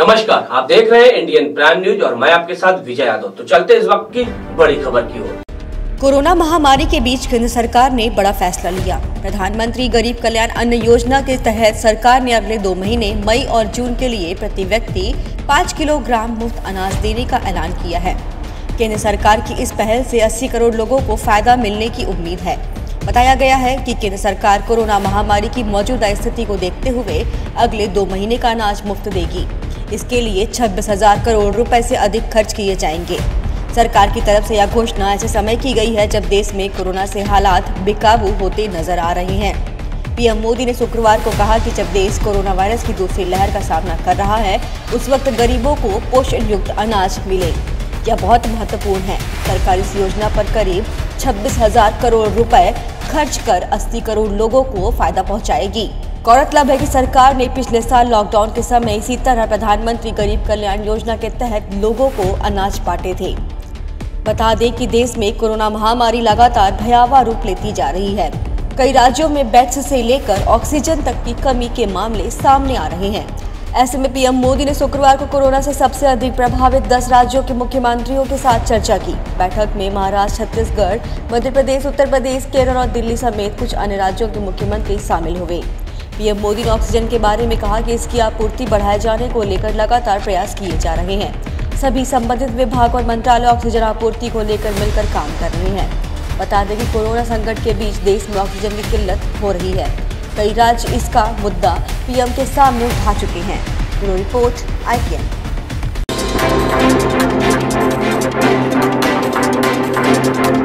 नमस्कार, आप देख रहे हैं इंडियन प्राइम न्यूज और मैं आपके साथ विजय यादव। तो चलते इस वक्त की बड़ी खबर की ओर। कोरोना महामारी के बीच केंद्र सरकार ने बड़ा फैसला लिया। प्रधानमंत्री गरीब कल्याण अन्न योजना के तहत सरकार ने अगले 2 महीने मई और जून के लिए प्रति व्यक्ति 5 किलोग्राम मुफ्त अनाज देने का ऐलान किया है। केंद्र सरकार की इस पहल से 80 करोड़ लोगों को फायदा मिलने की उम्मीद है। बताया गया है कि केंद्र सरकार कोरोना महामारी की मौजूदा स्थिति को देखते हुए अगले 2 महीने का अनाज मुफ्त देगी। इसके लिए 26,000 करोड़ रुपए से अधिक खर्च किए जाएंगे। सरकार की तरफ से यह घोषणा ऐसे समय की गई है जब देश में कोरोना से हालात बेकाबू होते नजर आ रहे हैं। पीएम मोदी ने शुक्रवार को कहा कि जब देश कोरोना वायरस की दूसरी लहर का सामना कर रहा है, उस वक्त गरीबों को पोषण युक्त अनाज मिले, यह बहुत महत्वपूर्ण है। सरकार इस योजना पर करीब 26,000 करोड़ रुपए खर्च कर 80 करोड़ लोगों को फायदा पहुंचाएगी। गौरतलब है कि सरकार ने पिछले साल लॉकडाउन के समय इसी तरह प्रधानमंत्री गरीब कल्याण योजना के तहत लोगों को अनाज बांटे थे। बता दें कि देश में कोरोना महामारी लगातार भयावह रूप लेती जा रही है। कई राज्यों में बेड्स से लेकर ऑक्सीजन तक की कमी के मामले सामने आ रहे हैं। ऐसे में पीएम मोदी ने शुक्रवार को कोरोना से सबसे अधिक प्रभावित 10 राज्यों के मुख्यमंत्रियों के साथ चर्चा की। बैठक में महाराष्ट्र, छत्तीसगढ़, मध्य प्रदेश, उत्तर प्रदेश, केरल और दिल्ली समेत कुछ अन्य राज्यों के मुख्यमंत्री शामिल हुए। पीएम मोदी ने ऑक्सीजन के बारे में कहा कि इसकी आपूर्ति बढ़ाए जाने को लेकर लगातार प्रयास किए जा रहे हैं। सभी संबंधित विभाग और मंत्रालय ऑक्सीजन आपूर्ति को लेकर मिलकर काम कर रहे हैं। बता दें कि कोरोना संकट के बीच देश में ऑक्सीजन की किल्लत हो रही है। कई राज्य इसका मुद्दा पीएम के सामने उठा चुके हैं। Bureau report IPN।